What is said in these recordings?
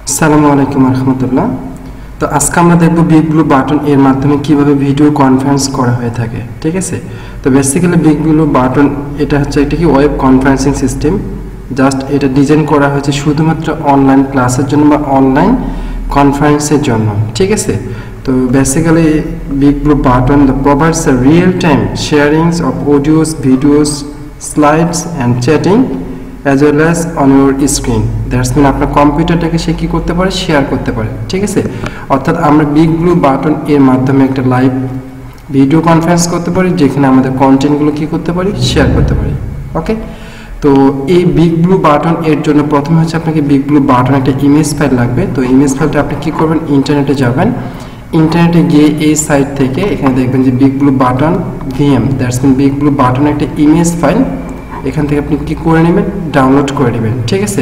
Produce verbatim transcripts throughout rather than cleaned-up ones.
আসসালামু আলাইকুম রাহমাতুল্লাহ। তো আজকে আমরা দেখব বিগ ব্লু বাটন এর মাধ্যমে কিভাবে ভিডিও কনফারেন্স করা হয়ে থাকে। ঠিক আছে, তো বেসিক্যালি বিগ ব্লু বাটন এটা হচ্ছে একটা কি ওয়েব কনফারেন্সিং সিস্টেম। জাস্ট এটা ডিজাইন করা হয়েছে শুধুমাত্র অনলাইন ক্লাসের জন্য বা অনলাইন কনফারেন্সের জন্য। ঠিক আছে, তো basically big blue button provides a real time sharings of audios, videos, slides and chatting as well as on your screen. That's mean আপনার কম্পিউটারটাকে সে কি করতে পারে, শেয়ার করতে পারে। ঠিক আছে, অর্থাৎ আমরা বিগ ব্লু বাটন এর মাধ্যমে একটা লাইভ ভিডিও কনফারেন্স করতে পারি, যেখানে আমাদের কন্টেন্টগুলো কি করতে পারি, শেয়ার করতে পারি। ওকে, তো এই বিগ ব্লু বাটন এর জন্য প্রথমে হচ্ছে আপনাকে বিগ ব্লু বাটন একটা ইমেজ ফাইল লাগবে। তো ইমেজ ফাইলটা আপনি কি করবেন, ইন্টারনেটে যাবেন। ইন্টারনেটে গিয়ে এই সাইট থেকে এখানে দেখবেন যে big blue button VM, that's mean big blue button একটা ইমেজ ফাইল এখান থেকে আপনি কি করে নেবেন, ডাউনলোড করে নেবেন। ঠিক আছে,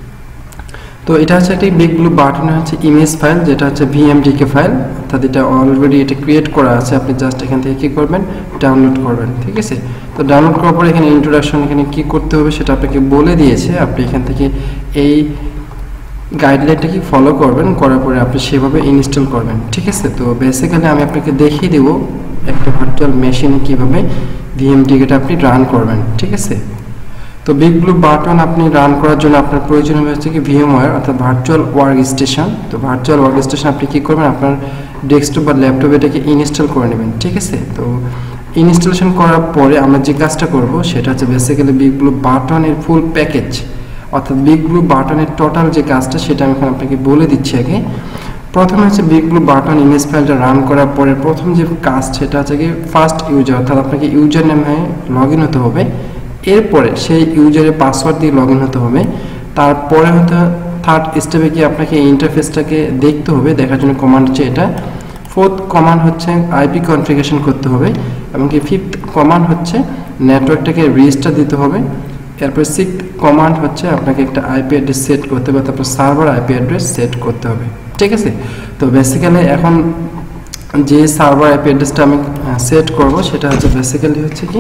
তো এটা হচ্ছে একটা বিগ ব্লু বাটনের হচ্ছে ইমেজ ফাইল, যেটা হচ্ছে ভিএমডিকে ফাইল, অর্থাৎ এটা অলরেডি এটা ক্রিয়েট করা আছে। আপনি জাস্ট এখান থেকে কি করবেন, ডাউনলোড করবেন। ঠিক আছে, তো ডাউনলোড করার পরে এখানে ইন্ট্রোডাকশন এখানে কি করতে হবে সেটা আপনাকে বলে দিয়েছে। আপনি এখান থেকে এই গাইডলাইনটা কি ফলো করবেন, করার পরে আপনি সেভাবে ইনস্টল করবেন। ঠিক আছে, তো বেসিক্যালি আমি আপনাকে দেখিয়ে দেবো একটা ভার্চুয়াল মেশিনে কীভাবে ভিএমডিকেটা আপনি রান করবেন। ঠিক আছে, তো বিগ ব্লু বাটন আপনি রান করার জন্য আপনার প্রয়োজন হচ্ছে কি ভিএমওয়্যার অর্থাৎ ভার্চুয়াল ওয়ার্ক স্টেশন। তো ভার্চুয়াল ওয়ার্ক স্টেশন আপনি কী করবেন, আপনার ডেস্কটপ বা ল্যাপটপে এটাকে ইনস্টল করে নেবেন। ঠিক আছে, তো ইনস্টলেশন করার পরে আমরা যে কাজটা করব সেটা হচ্ছে বেসিক্যালি বিগ ব্লু বাটনের ফুল প্যাকেজ, অর্থাৎ বিগ ব্লু বাটনের টোটাল যে কাজটা সেটা আমি এখন আপনাকে বলে দিচ্ছি। আগে প্রথমে হচ্ছে বিগ ব্লু বাটন ইমেজ ফাইলটা রান করার পরে প্রথম যে কাজ সেটা হচ্ছে কি ফার্স্ট ইউজার, অর্থাৎ আপনাকে ইউজার নেমে লগ ইন হতে হবে। এরপরে সেই ইউজারের পাসওয়ার্ড দিয়ে লগ ইন হতে হবে। তারপরে হয়তো থার্ড স্টেপে গিয়ে আপনাকে এই ইন্টারফেসটাকে দেখতে হবে, দেখার জন্য কমান্ড হচ্ছে এটা। ফোর্থ কমান্ড হচ্ছে আইপি কনফিগারেশন করতে হবে, এবং কি ফিফথ কমান্ড হচ্ছে নেটওয়ার্কটাকে রেজিস্টার দিতে হবে। এরপর সিক্সথ কমান্ড হচ্ছে আপনাকে একটা আইপি অ্যাড্রেস সেট করতে হবে, তারপর সার্ভার আইপি অ্যাড্রেস সেট করতে হবে। ঠিক আছে, তো বেসিক্যালি এখন যে সার্ভার আইপি অ্যাড্রেসটা আমি সেট করব সেটা হচ্ছে বেসিক্যালি হচ্ছে কি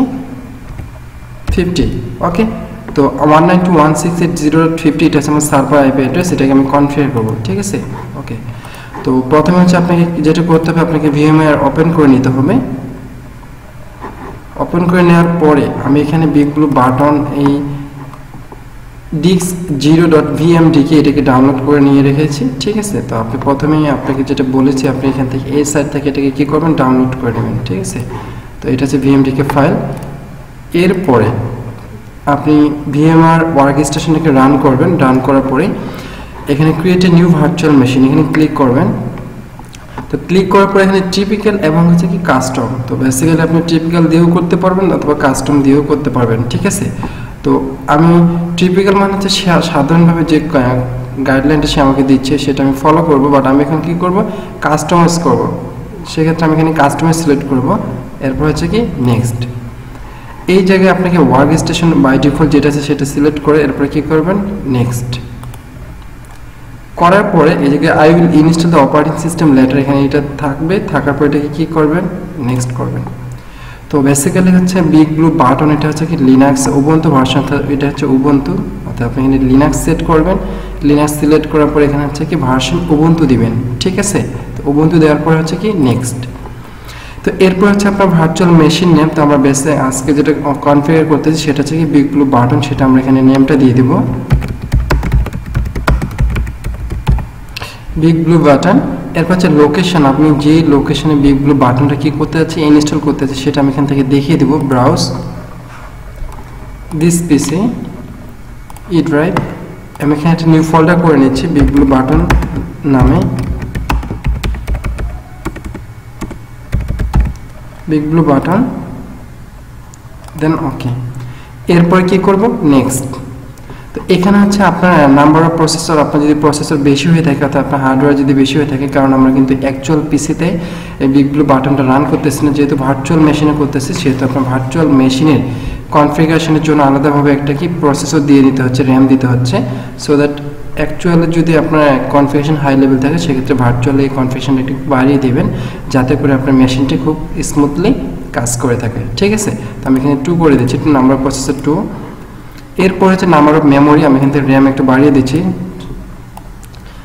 ফিফটি। ওকে, তো one nine two one six eight zero fifty এটা হচ্ছে আমার সার্ভার আইপি অ্যাড্রেস, এটাকে আমি কনফিগার করবো। ঠিক আছে, ওকে, তো প্রথমে হচ্ছে আপনাকে যেটা করতে হবে, আপনাকে ভিএমওয়্যার ওপেন করে নিতে হবে। ওপেন করে নেওয়ার পরে আমি এখানে বিগ ব্লু বাটন এই ডিস্ক জিরো ডট ভিএমডিকে এটাকে ডাউনলোড করে নিয়ে রেখেছি। ঠিক আছে, তো আপনি প্রথমেই আপনাকে যেটা বলেছি আপনি এখান থেকে এই সাইট থেকে এটাকে কী করবেন, ডাউনলোড করে নেবেন। ঠিক আছে, তো এটা হচ্ছে ভিএমডিকে ফাইল। এরপরে আপনি ভিএমআর ওয়ার্ক স্টেশনটাকে রান করবেন। রান করার পরে এখানে create a new virtual machine এখানে ক্লিক করবেন। তো ক্লিক করার পরে এখানে টিপিক্যাল এবং হচ্ছে কি কাস্টম, তো বেসিক্যালি আপনি টিপিক্যাল দিয়েও করতে পারবেন অথবা কাস্টম দিয়েও করতে পারবেন। ঠিক আছে, তো আমি টিপিক্যাল মানে হচ্ছে সাধারণভাবে যে গাইডলাইনটা সে আমাকে দিচ্ছে সেটা আমি ফলো করব, বাট আমি এখন কি করব, কাস্টমাইজ করব। সেক্ষেত্রে আমি এখানে কাস্টমাইজ সিলেক্ট করব। এরপর হচ্ছে কি নেক্সট, এই জায়গায় আপনাকে ওয়ার্ক স্টেশন বাই ডিফল্ট যেটা আছে সেটা সিলেক্ট করে এরপরে কি করবেন, নেক্সট করার পরে এই জায়গায় I will install the operating system later এখানে এটা থাকবে। থাকার পরে এটাকে কী করবেন, নেক্সট করবেন। তো বেসিক্যালি হচ্ছে বিগ ব্লু বাটন এটা হচ্ছে কি লিনাক্স উবুন্টু ভার্সন, এটা হচ্ছে উবুন্টু, অর্থাৎ আপনি এখানে লিনাক্স সেট করবেন। লিনাক্স সিলেক্ট করার পরে এখানে হচ্ছে কি ভার্সন উবুন্টু দিবেন। ঠিক আছে, তো উবুন্টু দেওয়ার পরে হচ্ছে কি নেক্সট। তো এরপর হচ্ছে আপনার ভার্চুয়াল মেশিন নেম, তো আমরা বেসে আজকে যেটা কনফিগার করতেছি সেটা হচ্ছে কি বিগ ব্লু বাটন, সেটা আমরা এখানে নেমটা দিয়ে দেব বিগ ব্লু বাটন। এরপর হচ্ছে লোকেশন, আপনি যে লোকেশনে বিগ ব্লু বাটনটা কি করতে যাচ্ছে, ইনস্টল করতে যাচ্ছে সেটা আমি এখান থেকে দেখিয়ে দেবো। Browse this PC E drive, আমি এখানে একটা নিউ ফোল্ডার করে নিচ্ছি বিগ ব্লু বাটন নামে, big blue button, then okay. এরপর কি করব, নেক্সট। তো এখানে হচ্ছে আপনার নাম্বার অফ প্রসেসর, আপনার যদি প্রসেসর বেশি হয়ে থাকে অর্থাৎ আপনার হার্ডওয়্যার যদি বেশি হয়ে থাকে, কারণ আমরা কিন্তু অ্যাকচুয়াল পিসিতে এই বিগ ব্লু বাটনটা রান করতেছি না, যেহেতু ভার্চুয়াল মেশিনে করতেছি, সেহেতু আপনার ভার্চুয়াল মেশিনের কনফিগারেশনের জন্য আলাদাভাবে একটা কি প্রসেসর দিয়ে দিতে হচ্ছে, র্যাম দিতে হচ্ছে, সো দ্যাট অ্যাকচুয়ালি যদি আপনার কনফিগারেশন হাই লেভেল থাকে সেক্ষেত্রে ভার্চুয়ালি এই কনফিগারেশনটা একটু বাড়িয়ে দেবেন, যাতে করে আপনার মেশিনটি খুব স্মুথলি কাজ করে থাকে। ঠিক আছে, তো আমি এখানে টু করে দিচ্ছি, টু নাম্বার প্রসেসর টু। এরপর হচ্ছে নাম্বার অফ মেমোরি, আমি এখান থেকে র্যাম একটু বাড়িয়ে দিচ্ছি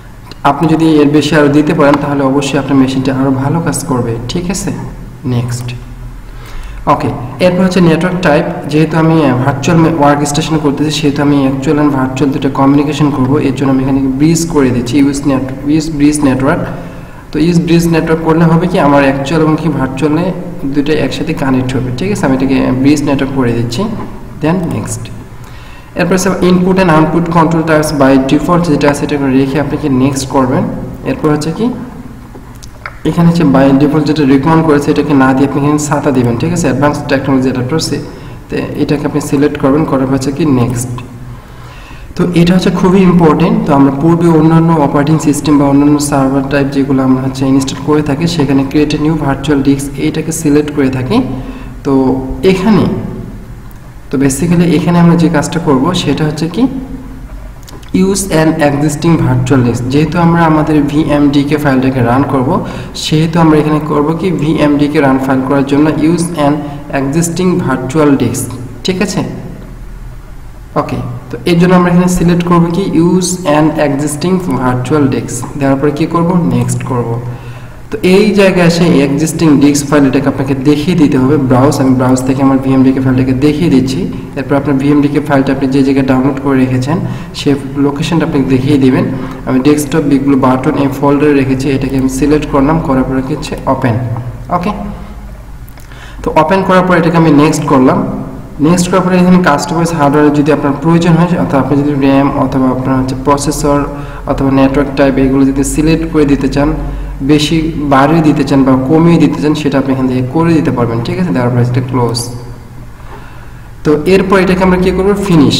আপনি যদি এর বেশি আরও দিতে পারেন তাহলে অবশ্যই আপনার মেশিনটা আরও ভালো কাজ করবে, ঠিক আছে। নেক্সট, ওকে, এরপর হচ্ছে নেটওয়ার্ক টাইপ। যেহেতু আমি ভার্চুয়াল ওয়ার্ক স্টেশন করতেছি সেহেতু আমি অ্যাকচুয়াল অ্যান্ড ভার্চুয়াল দুটো কমিউনিকেশন করবো, এর জন্য আমি এখানে ব্রিজ করে দিচ্ছি, use net use bridge network. তো ইউজ ব্রিজ নেটওয়ার্ক করলে হবে কি আমার অ্যাকচুয়াল এবং কি ভার্চুয়ালে দুটো একসাথে কানেক্ট হবে, ঠিক আছে। আমি এটাকে ব্রিজ নেটওয়ার্ক করে দিচ্ছি। দেন নেক্সট, এরপর input and output control types by default যেটা আছে এটা রেখে আপনি কি নেক্সট করবেন। এরপর হচ্ছে কি এখানে হচ্ছে বাই ডিফল্ট যেটা রিকমেন্ড করেছে এটাকে না দিয়ে আপনি এখানে সাতা দিবেন, ঠিক আছে। অ্যাডভান্স টেকনোলজি অ্যাডাপ্টার সে তো এটাকে আপনি সিলেক্ট করবেন, করার পর হচ্ছে কি নেক্সট। তো এটা হচ্ছে খুবই ইম্পর্টেন্ট। তো আমরা পূর্বে অন্যান্য অপারেটিং সিস্টেম বা অন্যান্য সার্ভার টাইপ যেগুলো আমরা হচ্ছে ইনস্টল করে থাকি সেখানে create a new virtual disk এইটাকে সিলেক্ট করে থাকি। তো এখানে তো বেসিক্যালি এখানে আমরা যে কাজটা করব সেটা হচ্ছে কি use an existing virtual disk. যেহেতু আমরা আমাদের ভিএমডিকে ফাইলটাকে রান করব সেহেতু আমরা এখানে করব কি ভিএমডিকে রান ফাইল করার জন্য use an existing virtual disk, ঠিক আছে। ওকে, তো এর জন্য আমরা এখানে সিলেক্ট করব কি use an existing virtual disk, দেওয়ার পরে কী করব নেক্সট করব। তো এই জায়গায় এসে এক্সিস্টিং ডিস্ক ফাইল এটাকে আপনাকে দেখিয়ে দিতে হবে। ব্রাউজ, আমি ব্রাউজ থেকে আমার ভিএমডিকে ফাইলটাকে দেখিয়ে দিচ্ছি। এরপর আপনার ভিএমডিকে ফাইলটা আপনি যে জায়গায় ডাউনলোড করে রেখেছেন সে লোকেশনটা আপনি দেখিয়ে দিবেন। আমি ডেস্কটপ বিগব্লু বাটন এই ফোল্ডারে রেখেছি, এটাকে আমি সিলেক্ট করলাম, করার পরে হচ্ছে ওপেন। ওকে, তো ওপেন করার পর এটাকে আমি নেক্সট করলাম। নেক্সট করার পরে এখানে কাস্টমাইজ হার্ডওয়্যার যদি আপনার প্রয়োজন হয় অথবা আপনি যদি র্যাম অথবা আপনার হচ্ছে প্রসেসর অথবা নেটওয়ার্ক টাইপ এগুলো যদি সিলেক্ট করে দিতে চান, বেশি বাড়িয়ে দিতে চান বা কমিয়ে দিতে চান সেটা আপনি এখান থেকে করে দিতে পারবেন, ঠিক আছে। দেওয়ার পরে এটা ক্লোজ। তো এরপর এটাকে আমরা কী করবো ফিনিশ।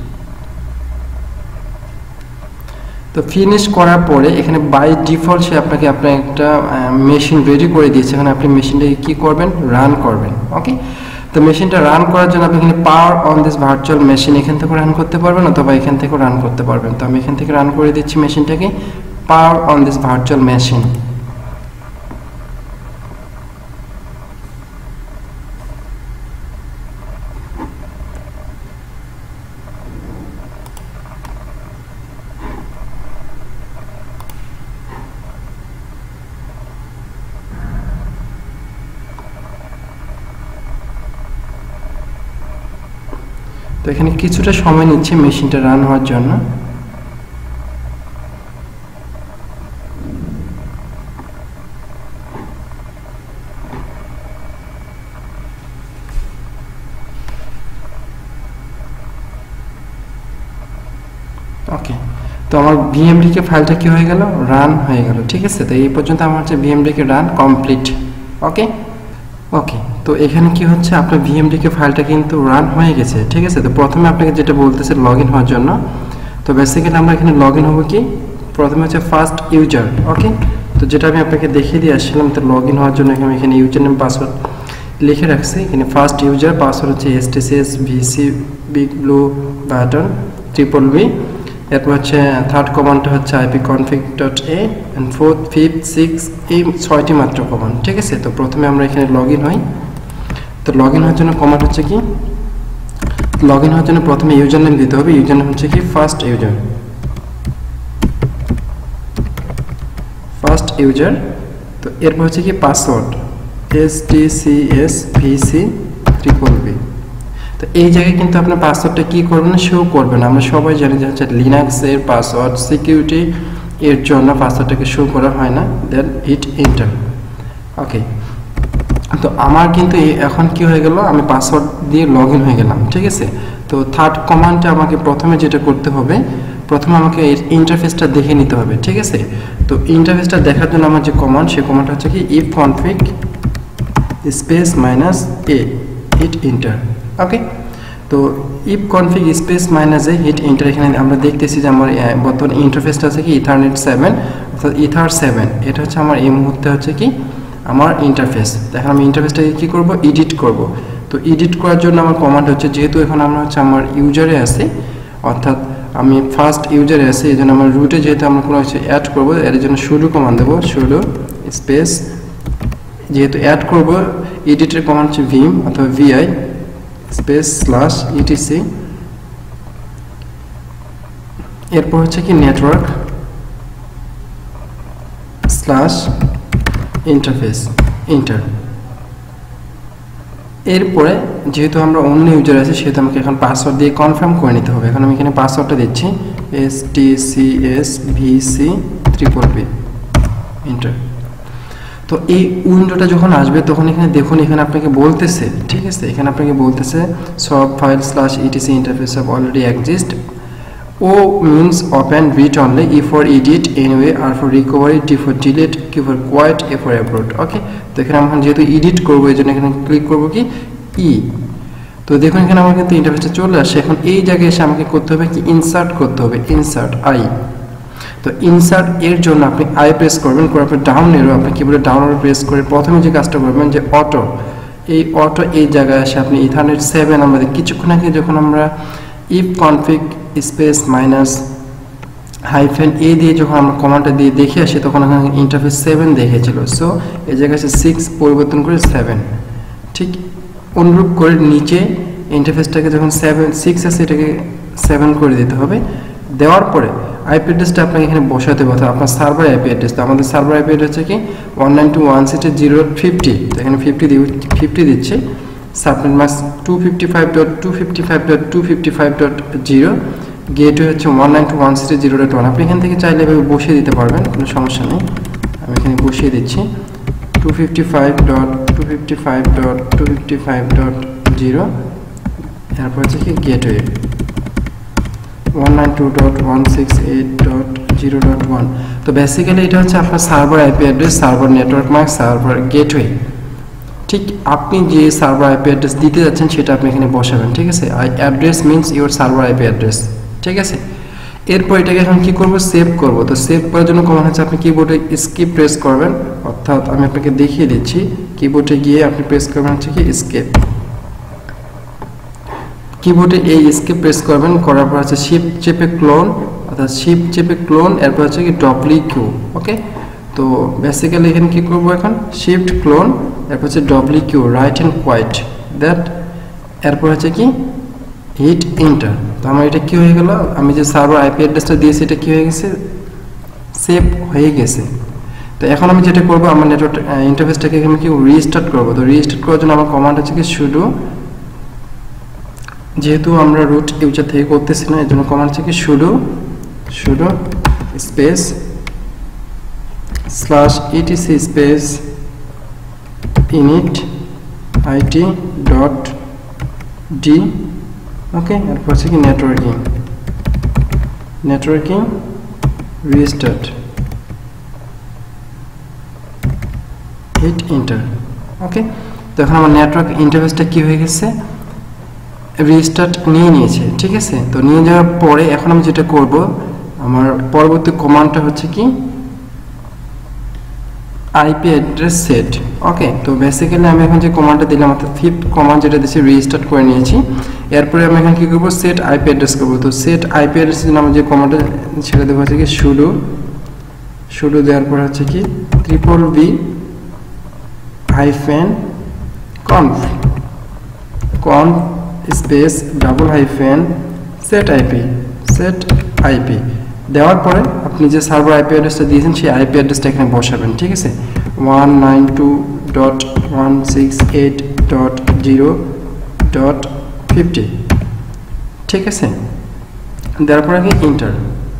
তো ফিনিশ করার পরে এখানে বাই ডিফল্ট সে আপনাকে আপনার একটা মেশিন রেডি করে দিয়েছে, এখানে আপনি মেশিনটাকে কী করবেন রান করবেন। ওকে, তো মেশিনটা রান করার জন্য আপনি এখানে power on this virtual machine এখান থেকে রান করতে পারবেন অথবা এখান থেকে রান করতে পারবেন। তো আমি এখান থেকে রান করে দিচ্ছি মেশিনটাকে power on this virtual machine. তো এখানে কিছুটা সময় নিচ্ছে মেশিনটা রান হওয়ার জন্য। ওকে, তো আমার ভিএমডিকে ফাইলটা কি হয়ে গেল রান হয়ে গেল, ঠিক আছে। তো এই পর্যন্ত আমার হচ্ছে ভিএমডিকে রান কমপ্লিট। ওকে ওকে তো এখানে কি হচ্ছে আপনার ভিএমডিকে ফাইলটা কিন্তু রান হয়ে গেছে, ঠিক আছে। তো প্রথমে আপনাকে যেটা বলতেছে লগ ইন হওয়ার জন্য, তো বেসিক্যালি আমরা এখানে লগ ইন হবো কি প্রথমে হচ্ছে ফার্স্ট ইউজার। ওকে, তো যেটা আমি আপনাকে দেখিয়ে দিয়ে আসছিলাম, তো লগ ইন হওয়ার জন্য আমি এখানে ইউজার নেম পাসওয়ার্ড লিখে রাখছি। এখানে ফার্স্ট ইউজার পাসওয়ার্ড হচ্ছে S T C S VC big blue button triple B. এরপর হচ্ছে থার্ড কমান্ডটা হচ্ছে IP config dot a and fourth fifth six এই ছয়টি মাত্র কমান্ড, ঠিক আছে। তো প্রথমে আমরা এখানে লগ ইন হই। তো লগ ইন হওয়ার জন্য কমান্ড হচ্ছে কি লগ ইন হওয়ার জন্য প্রথমে ইউজার নেম দিতে হবে। ইউজার নেম হচ্ছে কি ফার্স্ট ইউজার ফার্স্ট ইউজার তো এরপর হচ্ছে কি password S T C S VC triple B. তো এই জায়গায় কিন্তু আপনার পাসওয়ার্ডটা কী করবেন না শো করবে না। আমরা সবাই জানি যে হচ্ছে লিনাক্সের পাসওয়ার্ড সিকিউরিটি এর জন্য পাসওয়ার্ডটাকে শো করা হয় না। দেন হিট এন্টার। ওকে, তো আমার কিন্তু এখন কি হয়ে গেল আমি পাসওয়ার্ড দিয়ে লগ ইন হয়ে গেলাম, ঠিক আছে। তো থার্ড কমান্ডটা আমাকে প্রথমে যেটা করতে হবে, প্রথমে আমাকে এর ইন্টারফেসটা দেখে নিতে হবে, ঠিক আছে। তো ইন্টারফেসটা দেখার জন্য আমার যে কমান্ড সেই কমান্ডটা হচ্ছে কি ifconfig space minus a hit enter. Okay, তো ifconfig space minus a hit enter. এখানে আমরা দেখতেছি যে আমার বর্তমান ইন্টারফেসটা আছে কি ইথারনেট সেভেন অর্থাৎ ইথার সেভেন। এটা হচ্ছে আমার এই মুহূর্তে হচ্ছে কি আমার ইন্টারফেস। এখন আমি ইন্টারফেসটাকে কী করবো এডিট করব। তো এডিট করার জন্য আমার কমান্ড হচ্ছে, যেহেতু এখন আমরা হচ্ছে আমার ইউজারে আছি অর্থাৎ আমি ফার্স্ট ইউজারে আছি, এই জন্য আমার রুটে যেহেতু আমরা কোনো কিছু অ্যাড করবো এর জন্য সুডো কমান্ড দেবো। সুডো স্পেস যেহেতু অ্যাড করবো এডিটের কমান্ড হচ্ছে ভিম অথবা ভিআই স্পেস স্ল্যাশ ইটিসি। এরপর হচ্ছে কি নেটওয়ার্ক স্ল্যাশ ইন্টারফেস এন্টার। এরপরে যেহেতু আমরা অন্য ইউজার আছে সেহেতু আমাকে এখন পাসওয়ার্ড দিয়ে কনফার্ম করে নিতে হবে। এখন আমি এখানে পাসওয়ার্ডটা দিচ্ছি S T C S V C triple B enter. তো এই উইন্ডোটা যখন আসবে তখন এখানে দেখুন এখানে আপনাকে বলতেছে, ঠিক আছে, এখানে আপনাকে বলতেছে সব file slash ETC interface of already exist. O means open read only, E for edit, anyway, R for recovery, T for delete, Q for quit, A for approve. Okay, তো এখানে আমরা যেহেতু এডিট করবো এই জন্য এখানে ক্লিক করবো কি ই। তো দেখুন এখানে আমার কিন্তু ইন্টারফেসটা চলে আসে। এখন এই জায়গায় এসে আমাকে করতে হবে কি ইনসার্ট করতে হবে, ইনসার্ট আই। তো ইনসার্ট এর জন্য আপনি আই প্রেস করবেন, করার পর ডাউন এরো আপনি কিবোর্ডে ডাউন এরো প্রেস করে প্রথমে যে কাজটা করবেন যে অটো, এই অটো এই জায়গায় এসে আপনি ইথারনেট সেভেন আমাদের কিছুক্ষণ আগে যখন আমরা ifconfig space minus hyphen A দিয়ে যখন আমরা কমান্ডটা দিয়ে দেখে আসি তখন এখানে ইন্টারফেস সেভেন দেখেছিল। সো এই জায়গায় এসে সিক্স পরিবর্তন করে সেভেন, ঠিক অনুরূপ করে নিচে ইন্টারফেসটাকে যখন সেভেন সিক্স আছে এটাকে সেভেন করে দিতে হবে। দেওয়ার পরে আইপি অ্যাড্রেসটা আপনাকে এখানে বসাতে হবে, আপনার সার্ভার আইপি অ্যাড্রেস। তো আমাদের সার্ভার আইপি অ্যাড্রেস হচ্ছে কি one nine two one six zero fifty, তো এখানে ফিফটি দিব, ফিফটি দিচ্ছে। Subnet mask two fifty five dot two fifty five dot two fifty five dot zero, gateway হচ্ছে one nine two one six zero dot one. আপনি এখান থেকে চাইলে এভাবে বসিয়ে দিতে পারবেন, কোনো সমস্যা নেই। আমি এখানে বসিয়ে দিচ্ছি two fifty five dot two fifty five dot two fifty five dot zero, তারপর হচ্ছে কি gateway one nine two dot one six eight dot zero dot one. তো বেসিক্যালি এটা হচ্ছে আপনার server IP address, server network mark, server gateway. ঠিক আপনি যে সার্ভার আইপি অ্যাড্রেস দিতে যাচ্ছেন সেটা আপনি এখানে বসাবেন, ঠিক আছে। I address means your server IP address, ঠিক আছে। এরপর এটাকে এখন কি করব, সেভ করব। তো সেভ করার জন্য কমান্ড হচ্ছে আপনি কিবোর্ডে স্কিপ প্রেস করবেন, অর্থাৎ আমি আপনাকে দেখিয়ে দিচ্ছি কিবোর্ডে গিয়ে আপনি প্রেস করবেন হচ্ছে কি স্কেপ। কিবোর্ডে এই স্কেপ প্রেস করবেন, করার পর হচ্ছে শিফট চেপে ক্লোন, অর্থাৎ শিফট চেপে ক্লোন, এরপর হচ্ছে কি ডব্লিউ কিউ। ওকে, তো বেসিক্যালি এখানে কি করব এখন শিফট ক্লোন, এরপর হচ্ছে W Q write and quit that, এরপর হচ্ছে কি হিট এন্টার। তো আমার এটা কি হয়ে গেল, আমি যে সার্ভার আইপি অ্যাড্রেসটা দিয়েছি এটা কি হয়ে গেছে, সেভ হয়ে গেছে। তো এখন আমি যেটা করব আমার নেটওয়ার্ক ইন্টারফেসটাকে আমি কি রিস্টার্ট করব। তো রিস্টার্ট করার জন্য আমার কমান্ড হচ্ছে কি সুডো, যেহেতু আমরা রুট ইউজার থেকে করতেছি না এর জন্য কমান্ড হচ্ছে কি sudo sudo space slash ETC space init IT dot D. Okay, এরপর হচ্ছে কি networking networking restart, hit enter. Okay, তো এখন আমার নেটওয়ার্ক ইন্টারফেসটা কি হয়ে গেছে, রিস্টার্ট নিয়ে নিয়েছে, ঠিক আছে। তো নিয়ে যাওয়ার পরে এখন আমি যেটা করব আমার পরবর্তী কমান্ডটা হচ্ছে কি আইপি অ্যাড্রেস সেট। ওকে, তো বেসিক্যালি আমি এখন যে কমান্ডটা দিলাম অর্থাৎ ফিফথ কমান্ড যেটা দিয়েছি রিস্টার্ট করে নিয়েছি। এরপরে আমি এখন কি করব সেট আইপি অ্যাড্রেস করব। তো সেট আইপি অ্যাড্রেস জন্য আমার যে কমান্ডটা সেটা দেবো হচ্ছে কি সুডো সুডো দেওয়ার পর হচ্ছে কি triple B hyphen conf conf space double hyphen set IP set IP দেওয়ার পরে আপনি যে সার্ভার আইপি অ্যাড্রেসটা দিয়েছেন সেই আইপি অ্যাড্রেসটা এখানে বসাবেন, ঠিক আছে। One nine two dot one six eight dot zero dot fifty, ঠিক আছে। দেওয়ার পরে কি ইন্টার।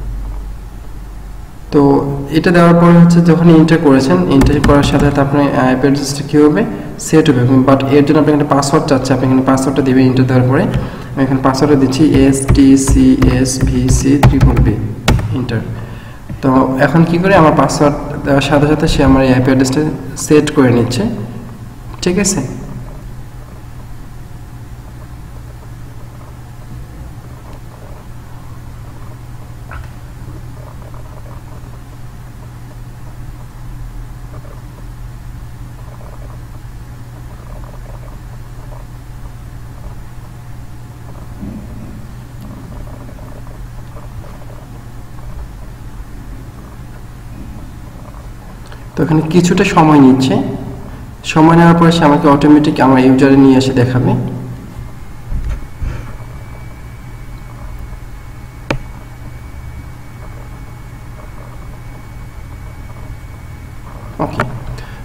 তো এটা দেওয়ার পরে হচ্ছে যখন ইন্টার করেছেন, ইন্টার করার সাথে সাথে আপনার আইপি অ্যাড্রেসটা কী হবে সেট হবে, বাট এর জন্য আপনি একটা পাসওয়ার্ড চাচ্ছে, আপনি এখানে পাসওয়ার্ডটা দেবেন ইন্টার দেওয়ার পরে। আমি এখানে পাসওয়ার্ডটা দিচ্ছি S T C S V C triple B enter. তো এখন কি করে আমার পাসওয়ার্ড দেওয়ার সাথে সাথে সে আমার এই আইপি অ্যাড্রেসটা সেট করে নিচ্ছে, ঠিক আছে। তো এখানে কিছুটা সময় নিচ্ছে, সময় নেওয়ার পরে সে আমাকে অটোমেটিক আমার ইউজারে নিয়ে এসে দেখাবে।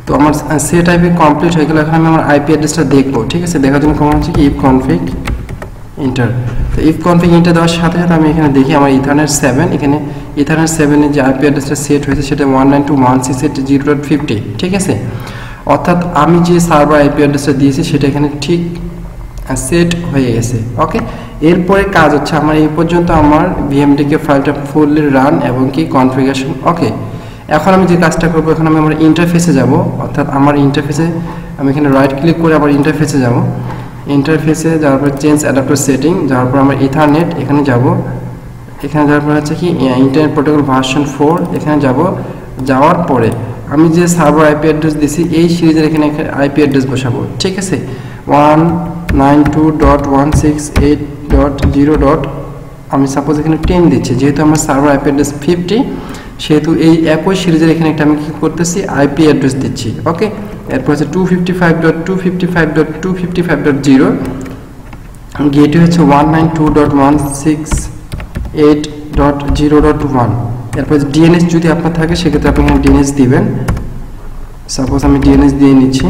তো আমার সেট আইপি কমপ্লিট হয়ে গেল। এখন আমি আমার আইপি অ্যাড্রেসটা দেখবো, ঠিক আছে। দেখার জন্য কমান্ড হচ্ছে কি ইফ কনফিগ ইন্টার। তো ইফ কনফিগ ইন্টার দেওয়ার সাথে সাথে আমি এখানে দেখি আমার ইথারনেট সেভেন, এখানে ইথারনেট সেভেনের যে আইপি অ্যাড্রেসটা সেট হয়েছে সেটা one nine two one six eight zero dot fifty, ঠিক আছে। অর্থাৎ আমি যে সার্ভার আইপি অ্যাড্রেসটা দিয়েছি সেটা এখানে ঠিক সেট হয়ে গেছে। ওকে, এরপরে কাজ হচ্ছে আমার এই পর্যন্ত আমার ভিএমডিকে ফাইলটা ফুললি রান এবং কি কনফিগারেশন। ওকে, এখন আমি যে কাজটা করবো, এখন আমি আমার ইন্টারফেসে যাব, অর্থাৎ আমার ইন্টারফেসে আমি এখানে রাইট ক্লিক করে আবার ইন্টারফেসে যাব। ইন্টারফেসে যাওয়ার পর চেঞ্জ অ্যাডাপ্টার সেটিং, যাওয়ার পর আমার ইথারনেট এখানে যাব। এখানে যাওয়ার পর হচ্ছে কি ইন্টারনেট প্রোটোকল ভার্সন ফোর এখানে যাব। যাওয়ার পরে আমি যে সার্ভার আইপি অ্যাড্রেস দিছি এই সিরিজের এখানে আইপি অ্যাড্রেস বসাবো, ঠিক আছে। One nine two dot one six eight dot zero dot আমি সাপোজ এখানে টেন দিচ্ছি, যেহেতু আমার সার্ভার আইপি অ্যাড্রেস ফিফটি, সেহেতু এই একই সিরিজের এখানে একটা আমি কী করতেছি আইপি অ্যাড্রেস দিচ্ছি। ওকে, এরপর হচ্ছে two fifty five dot two fifty five dot two fifty five dot zero, gateway হচ্ছে one nine two dot one six eight dot zero dot one. এরপর ডিএনএস যদি আপনার থাকে সেক্ষেত্রে আপনি এখানে ডিএনএস দিবেন। সাপোজ আমি ডিএনএস দিয়ে নিচ্ছি।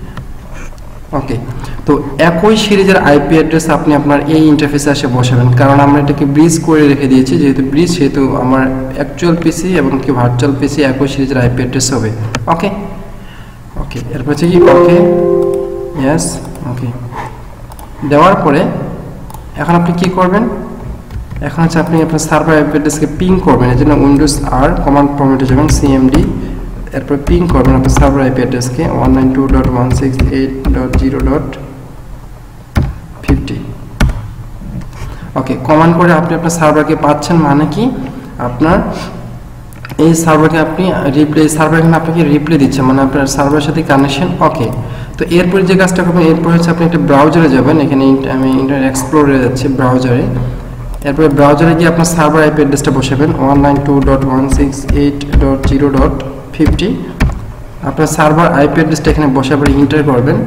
ওকে, তো একই সিরিজের আইপি অ্যাড্রেস আপনি আপনার এই ইন্টারফেসে এসে বসাবেন, কারণ আমরা এটাকে ব্রিজ করে রেখে দিয়েছি। যেহেতু ব্রিজ, সেহেতু আমার অ্যাকচুয়াল পিসি এবং কি ভার্চুয়াল পিসি একই সিরিজের আইপি অ্যাড্রেস হবে। ওকে ওকে এরপর হচ্ছে কি ওকে ইয়েস ওকে দেওয়ার পরে এখন আপনি কি করবেন, এখন হচ্ছে আপনি আপনার সার্ভার আইপি অ্যাড্রেসকে পিং করবেন। এর জন্য উইন্ডোজ আর কমান্ড প্রম্পটে যাবেন, সিএমডি, এরপর পিং করবেন আপনার সার্ভার আইপি অ্যাড্রেসকে one nine two dot one six eight dot zero dot fifty. Okay, command করে আপনি আপনার সার্ভারকে পাচ্ছেন, মানে কি আপনার এই সার্ভারকে আপনি রিপ্লে সার্ভার এখানে আপনাকে রিপ্লে দিচ্ছে, মানে আপনার সার্ভারের সাথে কানেকশন। ওকে, তো এরপরে যে কাজটা করবেন, এরপর হচ্ছে আপনি একটা ব্রাউজারে যাবেন। এখানে আমি ইন্টারনেট এক্সপ্লোরে যাচ্ছি ব্রাউজারে। এরপরে ব্রাউজারে গিয়ে আপনার সার্ভার আইপি অ্যাড্রেসটা বসাবেন one nine two dot one six eight dot zero dot fifty. আপনার সার্ভার আইপি অ্যাড্রেসটা এখানে বসাবার ইন্টার করবেন।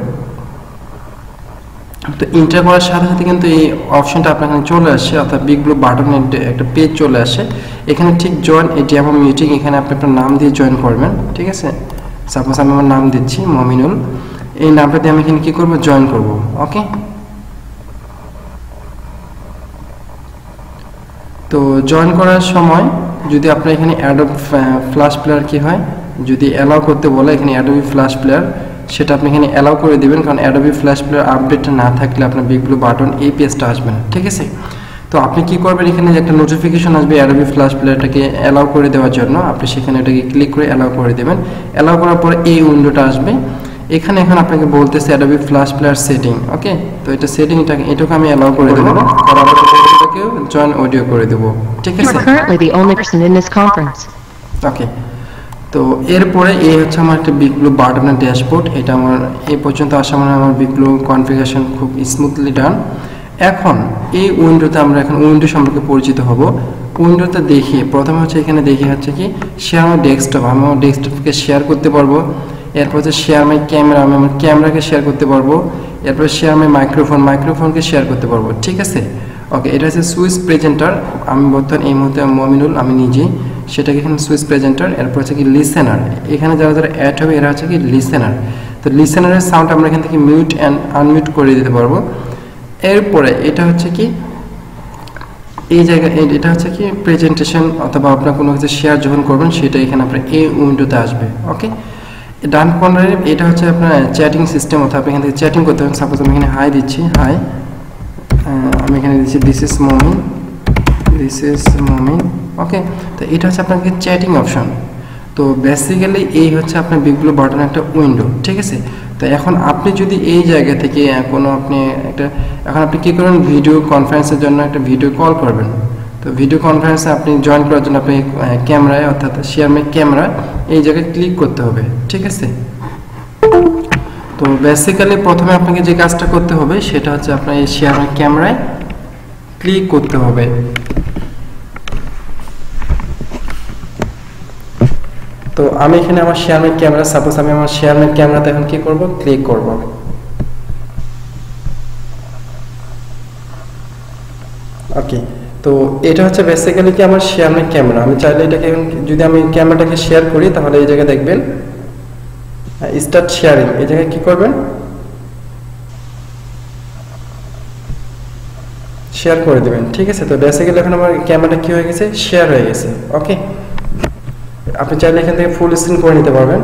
তো ইন্টার করার সাথে সাথে কিন্তু এই অপশনটা আপনার এখানে চলে আসে, অর্থাৎ বিগ ব্লু বাটনের একটা পেজ চলে আসে। এখানে ঠিক জয়েন এটি আমার মিটিং, এখানে আপনি আপনার নাম দিয়ে জয়েন করবেন, ঠিক আছে। সাপোজ আমি আমার নাম দিচ্ছি মমিনুল, এই নামটা দিয়ে আমি এখানে কী করবো, জয়েন করব। ওকে, তো জয়েন করার সময় যদি আপনার এখানে অ্যাডোবি ফ্ল্যাশ প্লেয়ার কি হয়, যদি অ্যালাউ করতে বলে এখানে অ্যাডোবি ফ্ল্যাশ প্লেয়ার, সেটা আপনি এখানে অ্যালাউ করে দেবেন, কারণ অ্যাডোবি ফ্ল্যাশ প্লেয়ার আপডেটটা না থাকলে আপনার বিগ ব্লু বাটন এই পেজটা আসবে না, ঠিক আছে। তো আপনি কি করবেন, এখানে যে একটা নোটিফিকেশন আসবে অ্যাডোবি ফ্ল্যাশ প্লেয়ারটাকে অ্যালাউ করে দেওয়ার জন্য, আপনি সেখানে এটাকে ক্লিক করে অ্যালাউ করে দেবেন। অ্যালাউ করার পরে এই উইন্ডোটা আসবে। এখানে এখন আপনাকে বলতেছে Adobe flash player setting. Okay, তো এটা সেটিং, এটাকে এটাকে আমি অ্যালাউ করে দেবো, এটাকেও জয়েন অডিও করে দেবো, ঠিক আছে। ওকে, তো এরপরে এই হচ্ছে আমার একটা বিগ ব্লু বাটনের ড্যাশবোর্ড। এটা আমার এই পর্যন্ত আসা মানে আমার বিগ ব্লু কনফিগারেশন খুব স্মুথলি ডান। এখন এই উইন্ডোতে আমরা এখন উইন্ডো সম্পর্কে পরিচিত হব। উইন্ডোতে দেখি প্রথমে হচ্ছে এখানে দেখি হচ্ছে কি শেয়ার মাই ডেস্কটপ, আমি আমার ডেস্কটপকে শেয়ার করতে পারবো। এরপর হচ্ছে শেয়ার মাই ক্যামেরা, আমি আমার ক্যামেরাকে শেয়ার করতে পারবো। এরপর শেয়ার মাই মাইক্রোফোন, মাইক্রোফোনকে শেয়ার করতে পারবো, ঠিক আছে। ওকে, এটা হচ্ছে সুইচ প্রেজেন্টার, আমি বর্তমান এই মুহূর্তে মমিনুল আমি নিজে, সেটাকে এখানে সুইচ প্রেজেন্টার। এরপর হচ্ছে কি লিসেনার, এখানে যারা যারা অ্যাড হবে এরা হচ্ছে কি লিসেনার। তো লিসেনারের সাউন্ড আমরা এখান থেকে মিউট অ্যান্ড আনমিউট করে দিতে পারবো। এরপরে এটা হচ্ছে কি এই জায়গায় এটা হচ্ছে কি প্রেজেন্টেশন, অথবা আপনার কোনো কিছু শেয়ার যখন করবেন সেটা এখানে আপনার এই উইন্ডোতে আসবে। ওকে, ডান কর্নারে এটা হচ্ছে আপনার চ্যাটিং সিস্টেম, অর্থাৎ আপনি এখান থেকে চ্যাটিং করতে পারেন। সাপোজ আমি এখানে হাই দিচ্ছি, হাই আমি এখানে দিচ্ছি this is Momin, this is Momin. Okay, তো এটা হচ্ছে আপনাকে চ্যাটিং অপশন। তো বেসিক্যালি এই হচ্ছে আপনার বিগ ব্লু বাটনের একটা উইন্ডো, ঠিক আছে। তো এখন আপনি যদি এই জায়গা থেকে কোনো আপনি একটা এখন আপনি কী করবেন, ভিডিও কনফারেন্সের জন্য একটা ভিডিও কল করবেন। তো ভিডিও কনফারেন্সে আপনি জয়েন করার জন্য আপনি ক্যামেরায়, অর্থাৎ শেয়ার মাই ক্যামেরা এই জায়গায় ক্লিক করতে হবে, ঠিক আছে। তো বেসিক্যালি প্রথমে আপনাকে যে কাজটা করতে হবে সেটা হচ্ছে আপনার এই শেয়ার মাই ক্যামেরায় ক্লিক করতে হবে। তো আমি এখানে আমার শেয়ার মাই ক্যামেরা, সাপোজ আমি আমার শেয়ার মাই ক্যামেরাতে এখন কি করব, ক্লিক করব। ওকে, তো এটা হচ্ছে বেসিক্যালি কি আমার শেয়ার মাই ক্যামেরা। আমি চাইলে এটাকে যদি আমি ক্যামেরাটাকে শেয়ার করি তাহলে এই জায়গায় দেখবেন স্টার্ট শেয়ারিং, এই জায়গায় কি করবেন, শেয়ার করে দেবেন। ঠিক আছে, তো বেসিক্যালি এখন আমার ক্যামেরাটা কি হয়ে গেছে, শেয়ার হয়ে গেছে। ওকে, আপনি চাইলে এখান থেকে ফুল স্ক্রিন করে নিতে পারবেন।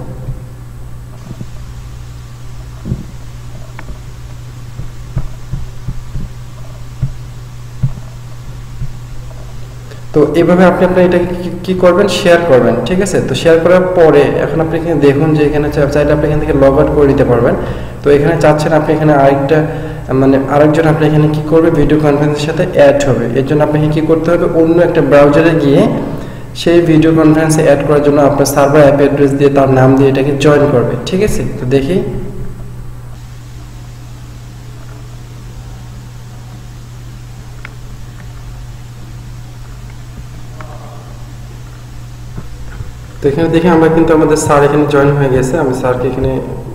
তো এইভাবে আপনি আপনার এটাকে কি করবেন, শেয়ার করবেন। ঠিক আছে, তো শেয়ার করার পরে এখন আপনি এখানে দেখুন যে এখানে চাইলে আপনি এখান থেকে লগ আউট করে দিতে পারবেন। তো এখানে চাচ্ছেন আপনি এখানে আরেকটা মানে আরেকজন আপনি এখানে কি করবে, ভিডিও কনফারেন্সের সাথে অ্যাড হবে। এর জন্য আপনাকে কি করতে হবে, অন্য একটা ব্রাউজারে গিয়ে সেই ভিডিও কনফারেন্সে অ্যাড করার জন্য আপনার সার্ভার অ্যাপ অ্যাড্রেস দিয়ে তার নাম দিয়ে এটাকে জয়েন করবে। ঠিক আছে, তো দেখি তো এখানে দেখি আমরা কিন্তু আমাদের স্যার এখানে জয়েন হয়ে গেছে। আমি স্যারকে এখানে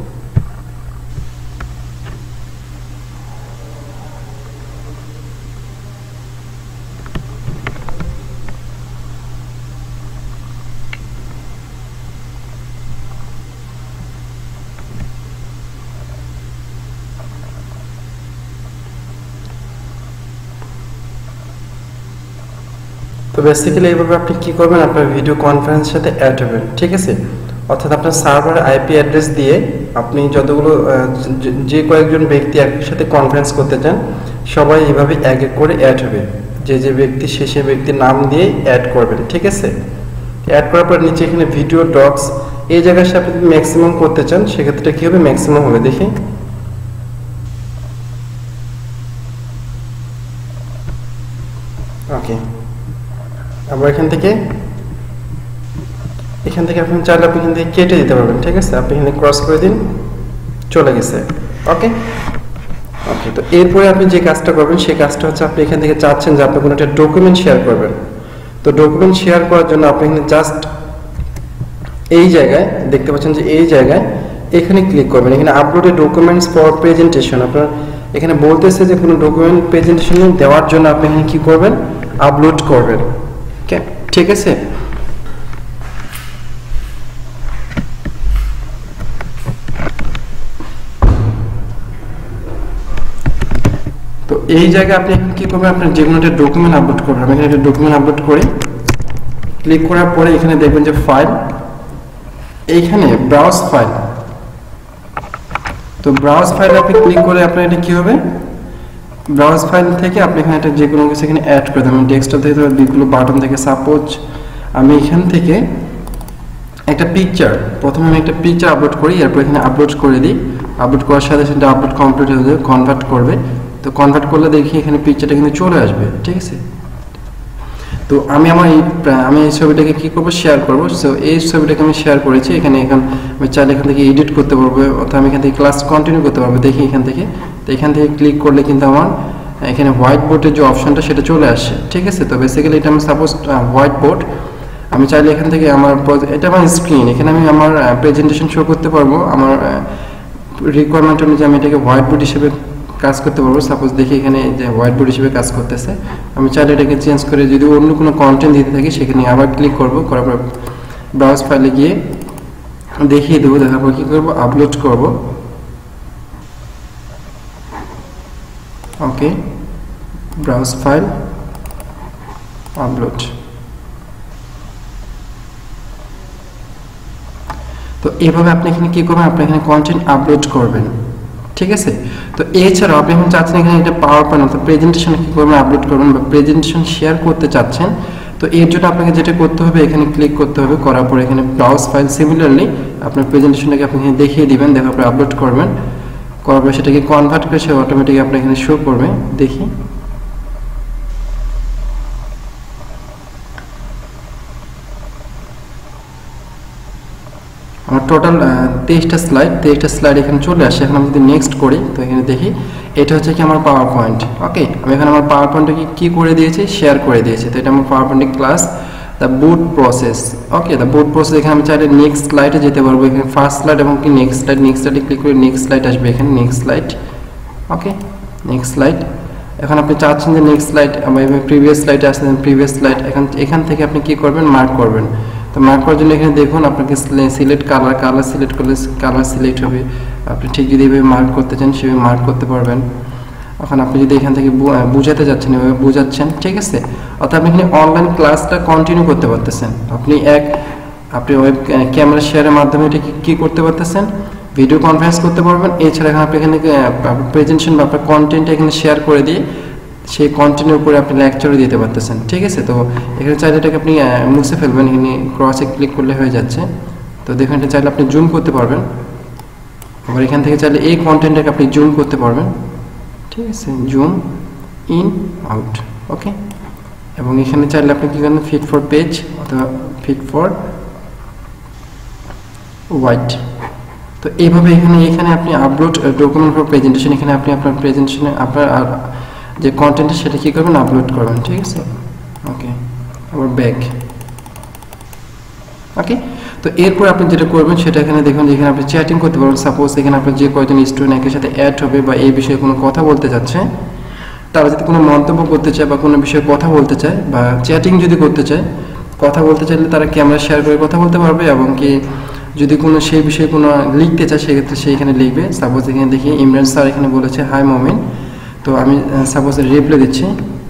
তো বেসিক্যালি এইভাবে আপনি কি করবেন, আপনার ভিডিও কনফারেন্সের সাথে অ্যাড হবেন। ঠিক আছে, অর্থাৎ আপনার সার্ভার আইপি অ্যাড্রেস দিয়ে আপনি যতগুলো যে কয়েকজন ব্যক্তি একসাথে কনফারেন্স করতে চান সবাই এইভাবে এক এক করে অ্যাড হবে। যে যে ব্যক্তি সে সে ব্যক্তির নাম দিয়ে অ্যাড করবেন। ঠিক আছে, অ্যাড করার পর নিচে এখানে ভিডিও ডক্স এই জায়গায় আপনি ম্যাক্সিমাম করতে চান, সেক্ষেত্রে কি হবে, ম্যাক্সিমাম হবে। দেখি ওকে, আমরা এখান থেকে এখান থেকে আপনি চাইলে আপনি এখান থেকে কেটে দিতে পারবেন। ঠিক আছে, আপনি এখানে ক্রস করে দিন, চলে গেছে। ওকে ওকে, তো এরপরে আপনি যে কাজটা করবেন সেই কাজটা হচ্ছে আপনি এখান থেকে চাচ্ছেন যে আপনি কোনো একটা ডকুমেন্ট শেয়ার করবেন। তো ডকুমেন্ট শেয়ার করার জন্য আপনি এখানে জাস্ট এই জায়গায় দেখতে পাচ্ছেন যে এই জায়গায় এখানে ক্লিক করবেন। এখানে upload a documents for presentation, আপনার এখানে বলতেছে যে কোনো ডকুমেন্ট প্রেজেন্টেশন দেওয়ার জন্য আপনি এখানে কি করবেন, আপলোড করবেন। ওকে, ঠিক আছে, তো এই জায়গায় আপনি কি করবেন, আপনার যে কোনো একটা ডকুমেন্ট আপলোড করবেন। আমি এখানে একটা ডকুমেন্ট আপলোড করি, ক্লিক করার পরে এখানে দেখবেন যে ফাইল, এইখানে ব্রাউজ ফাইল। তো ব্রাউজ ফাইল আপনি ক্লিক করে আপনার এটা কি হবে, ব্রাউজ ফাইল থেকে আপনি এখানে একটা যে কোনো কিছু এখানে অ্যাড করে দেবেন। ডেস্কটপ থেকে বিগুলো বাটন থেকে সাপোজ আমি এখান থেকে একটা পিকচার, প্রথমে আমি একটা পিকচার আপলোড করি, এরপর এখানে আপলোড করে দিই। আপলোড করার সাথে সাথে আপলোড কমপ্লিট হয়ে যাবে, কনভার্ট করবে। তো কনভার্ট করলে দেখি এখানে পিকচারটা কিন্তু চলে আসবে। ঠিক আছে, তো আমি আমার এই আমি এই ছবিটাকে কি করব, শেয়ার করব। সো এই ছবিটাকে আমি শেয়ার করেছি। এখানে এখন আমি চাইলে এখান থেকে এডিট করতে পারবো, অর্থাৎ আমি এখান থেকে ক্লাস কন্টিনিউ করতে পারবো। দেখি এখান থেকে, তো এখান থেকে ক্লিক করলে কিন্তু আমার এখানে হোয়াইট বোর্ডের যে অপশনটা সেটা চলে আসে। ঠিক আছে, তো বেসিক্যালি এটা আমি সাপোজ হোয়াইট বোর্ড, আমি চাইলে এখান থেকে আমার এটা আমার স্ক্রিন, এখানে আমি আমার প্রেজেন্টেশন শো করতে পারবো। আমার রিকোয়ারমেন্ট অনুযায়ী আমি এটাকে হোয়াইট বোর্ড হিসেবে কাজ করতে পারবো। সাপোজ দেখি এখানে যে হোয়াইট বোর্ড হিসেবে কাজ করতেছে, আমি চাইলে এটাকে চেঞ্জ করে যদি অন্য কোনো কন্টেন্ট দিতে থাকি সেখানে আবার ক্লিক করবো, করার পর ব্রাউজ ফাইলে গিয়ে দেখিয়ে দেবো। দেখার পর কী করবো, আপলোড করব। Okay, browse file, upload. তো এইভাবে আপনি এখানে কি করবেন, আপনি এখানে কন্টেন্ট আপলোড করবেন। ঠিক আছে, তো এছাড়াও আপনি এখন চাচ্ছেন এখানে একটা পাওয়ার পয়েন্ট অর্থাৎ প্রেজেন্টেশন কি করবেন, আপলোড করবেন বা প্রেজেন্টেশন শেয়ার করতে চাচ্ছেন। তো এর জন্য আপনাকে যেটা করতে হবে, এখানে ক্লিক করতে হবে, করার পর এখানে ব্রাউজ ফাইল, সিমিলারলি আপনার প্রেজেন্টেশনটাকে আপনি এখানে দেখিয়ে দিবেন, দেখার পর আপলোড করবেন। করার পর সেটাকে কনভার্ট করে সে অটোমেটিক আপনার এখানে শো করবে। দেখি আমার টোটাল তেইশটা স্লাইড তেইশটা স্লাইড এখানে চলে আসে। এখন আমি যদি নেক্সট করি, তো এখানে দেখি এটা হচ্ছে কি আমার পাওয়ার পয়েন্ট। ওকে, আমি এখানে আমার পাওয়ার পয়েন্টটাকে কি করে দিয়েছি, শেয়ার করে দিয়েছি। তো এটা আমার পাওয়ার পয়েন্টের class, the boot process. Okay, the boot process, এখানে আমি চাইলে নেক্সট স্লাইডে যেতে পারবো। এখানে ফার্স্ট স্লাইড এবং কি নেক্সট স্লাইড, নেক্সট স্লাইডে ক্লিক করে নেক্সট স্লাইড আসবে, এখানে next slide. Okay, next slide. এখন আপনি চাচ্ছেন যে নেক্সট স্লাইড, আমি প্রিভিয়াস স্লাইডে আসছেন, প্রিভিয়াস স্লাইড। এখন এখান থেকে আপনি কি করবেন, মার্ক করবেন। তো মার্ক করার জন্য এখানে দেখুন আপনাকে সিলেক্ট কালার কালার সিলেক্ট করলে কালার সিলেক্ট হবে। আপনি ঠিক যদি এভাবে মার্ক করতে চান সেভাবে মার্ক করতে পারবেন। এখন আপনি যদি এখান থেকে বুঝাতে যাচ্ছেন এভাবে বুঝাচ্ছেন, ঠিক আছে। অর্থাৎ আপনি এখানে অনলাইন ক্লাসটা কন্টিনিউ করতে পারতেছেন। আপনি এক আপনি ওয়েব ক্যামেরা শেয়ারের মাধ্যমে এটা কী করতে পারতেছেন, ভিডিও কনফারেন্স করতে পারবেন। এছাড়া এখন আপনি এখানে প্রেজেন্টেশন বা আপনার কন্টেন্টটা এখানে শেয়ার করে দিয়ে সেই কন্টেন্টের উপরে আপনি লেকচারও দিতে পারতেছেন, ঠিক আছে। তো এখানে চাইলে এটাকে আপনি মুছে ফেলবেন, এখানে ক্রসে ক্লিক করলে হয়ে যাচ্ছে। তো দেখুন এটা চাইলে আপনি জুম করতে পারবেন, আবার এখান থেকে চাইলে এই কন্টেন্টটাকে আপনি জুম করতে পারবেন, ঠিক আছে, জুম ইন আউট, ওকে। এবং এখানে চাইলে আপনি কী করবেন, ফিট ফর পেজ অথবা ফিট ফর হোয়াইট। তো এইভাবে এখানে এখানে আপনি আপলোড ডকুমেন্ট ফর প্রেজেন্টেশন, এখানে আপনি আপনার প্রেজেন্টেশনে আপনার যে কন্টেন্ট সেটা কী করবেন, আপলোড করবেন, ঠিক আছে, ওকে। আবার ব্যাক, ওকে। তো এরপর আপনি যেটা করবেন সেটা এখানে দেখুন, যেখানে আপনি চ্যাটিং করতে পারবেন। সাপোজ এখানে আপনার যে কয়জন স্টুডেন্ট একের সাথে অ্যাড হবে বা এই বিষয়ে কোনো কথা বলতে যাচ্ছে, তারা যদি কোনো মন্তব্য করতে চায় বা কোনো বিষয়ে কথা বলতে চায় বা চ্যাটিং যদি করতে চায়, কথা বলতে চাইলে তারা ক্যামেরা শেয়ার করে কথা বলতে পারবে। এবং কি যদি কোনো সেই বিষয়ে কোনো লিখতে চায় সেক্ষেত্রে সে এখানে লিখবে। সাপোজ এখানে দেখি ইমরান স্যার এখানে বলেছে হাই মোমেন, তো আমি সাপোজ রিপ্লাই দিচ্ছি,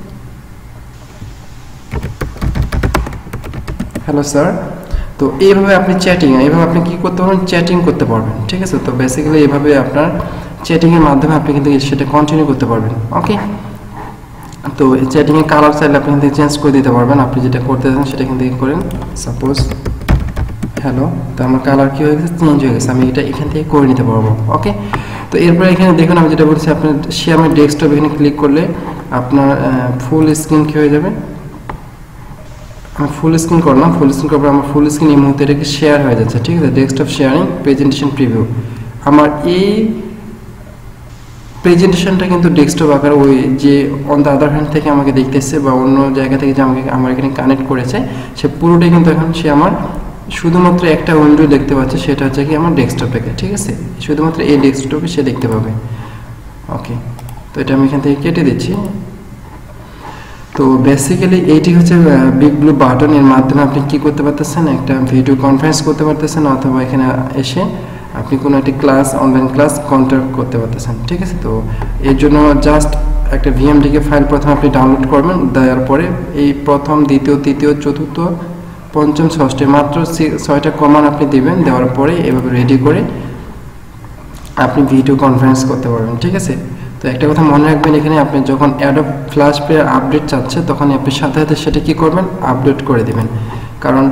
হ্যালো স্যার। তো এইভাবে আপনি চ্যাটিং এইভাবে আপনি কী করতে পারবেন, চ্যাটিং করতে পারবেন, ঠিক আছে। তো বেসিক্যালি এইভাবে আপনার চ্যাটিংয়ের মাধ্যমে আপনি কিন্তু সেটা কন্টিনিউ করতে পারবেন, ওকে। তো চ্যাটিংয়ের কালার চাইলে আপনি এখান থেকে চেঞ্জ করে দিতে পারবেন। আপনি যেটা করতে চান সেটা এখান থেকে করেন, সাপোজ হ্যালো। তো আমার কালার কী হয়ে গেছে, চেঞ্জ হয়ে গেছে, আমি এটা এখান থেকে করে নিতে পারবো, ওকে। তো এরপরে এখানে দেখুন আমি যেটা বলছি, আপনার শেয়ার মাই ডেস্কটপ এখানে ক্লিক করলে আপনার ফুল স্ক্রিন কী হয়ে যাবে, আমি ফুল স্ক্রিন করলাম, ফুল স্ক্রিন করার পর আমার ফুল স্ক্রিন এই মুহূর্তে এটাকে শেয়ার হয়ে যাচ্ছে, ঠিক আছে। ডেস্কটপ শেয়ারিং প্রেজেন্টেশন প্রিভিউ, আমার এই প্রেজেন্টেশনটা কিন্তু ডেস্কটপ আকার ওই যে অন দ্য আদার হ্যান্ড থেকে আমাকে দেখতেছে বা অন্য জায়গা থেকে যে আমাকে আমার এখানে কানেক্ট করেছে, সে পুরোটাই কিন্তু এখন সে আমার শুধুমাত্র একটা উইন্ডো দেখতে পাচ্ছে, সেটা হচ্ছে কি আমার ডেস্কটপটাকে, ঠিক আছে। শুধুমাত্র এই ডেস্কটপে সে দেখতে পাবে, ওকে। তো এটা আমি এখান থেকে কেটে দিচ্ছি। তো বেসিক্যালি এইটি হচ্ছে বিগ ব্লু বাটন, এর মাধ্যমে আপনি কি করতে পারতেছেন, একটা ভিডিও কনফারেন্স করতে পারতেছেন অথবা এখানে এসে আপনি কোনো একটি ক্লাস অনলাইন ক্লাস কন্ট্যাক্ট করতে পারতেছেন, ঠিক আছে। তো এর জন্য জাস্ট একটা ভিএমডিকে ফাইল প্রথমে আপনি ডাউনলোড করবেন, দেওয়ার পরে এই প্রথম দ্বিতীয় তৃতীয় চতুর্থ পঞ্চম ষষ্ঠে মাত্র ছয়টা কমান আপনি দেবেন, দেওয়ার পরে এভাবে রেডি করে আপনি ভিডিও কনফারেন্স করতে পারবেন, ঠিক আছে। তো একটা কথা মনে রাখবেন, এখানে আপনি যখন অ্যাডোব ফ্ল্যাশ প্লেয়ার আপডেট চাচ্ছে তখন আপনি সাথে সাথে সেটা কী করবেন, আপডেট করে দেবেন। কারণ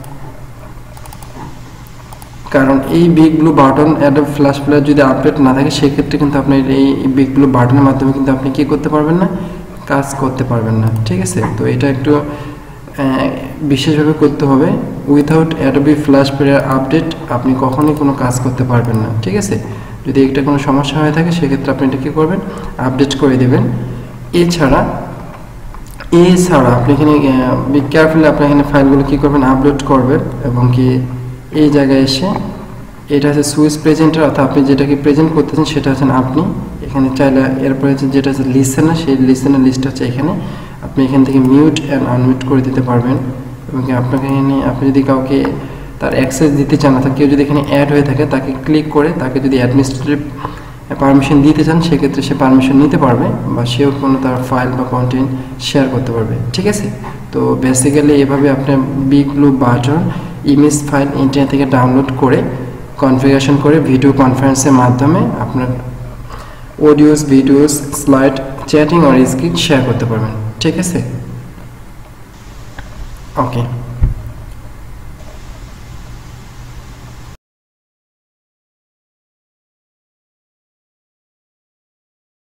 কারণ এই big blue button Adobe flash player যদি আপডেট না থাকে সেক্ষেত্রে কিন্তু আপনি এই বিগ ব্লু বাটনের মাধ্যমে কিন্তু আপনি কী করতে পারবেন না, কাজ করতে পারবেন না, ঠিক আছে। তো এটা একটু বিশেষভাবে করতে হবে। Without Adobe flash player update আপনি কখনোই কোনো কাজ করতে পারবেন না, ঠিক আছে। যদি এটা কোনো সমস্যা হয়ে থাকে সেক্ষেত্রে আপনি এটা কী করবেন, আপডেট করে দেবেন। এছাড়া এছাড়া আপনি এখানে বি কেয়ারফুলি আপনি এখানে ফাইলগুলো কী করবেন, আপলোড করবেন। এবং কি এই জায়গায় এসে এটা হচ্ছে সুইচ প্রেজেন্টার, অর্থাৎ আপনি যেটাকে প্রেজেন্ট করতেছেন সেটা হচ্ছেন আপনি। এখানে চাইলে এরপরে হচ্ছে যেটা হচ্ছে লিসেনার, সেই লিসেনার লিস্ট হচ্ছে এখানে আপনি এখান থেকে মিউট অ্যান্ড আনমিউট করে দিতে পারবেন। এবং কি আপনাকে এখানে আপনি যদি কাউকে তার অ্যাক্সেস দিতে চান, অর্থাৎ কেউ যদি এখানে অ্যাড হয়ে থাকে তাকে ক্লিক করে তাকে যদি অ্যাডমিনিস্ট্রেটিভ পারমিশন দিতে চান সেক্ষেত্রে সে পারমিশন নিতে পারবে বা সেও কোনো তার ফাইল বা কন্টেন্ট শেয়ার করতে পারবে, ঠিক আছে। তো বেসিক্যালি এভাবে আপনার big blue button image file internet থেকে ডাউনলোড করে কনফিগারেশন করে ভিডিও কনফারেন্সের মাধ্যমে আপনার অডিওস ভিডিওস স্লাইড চ্যাটিং আর স্ক্রিন শেয়ার করতে পারবেন, ঠিক আছে, ওকে।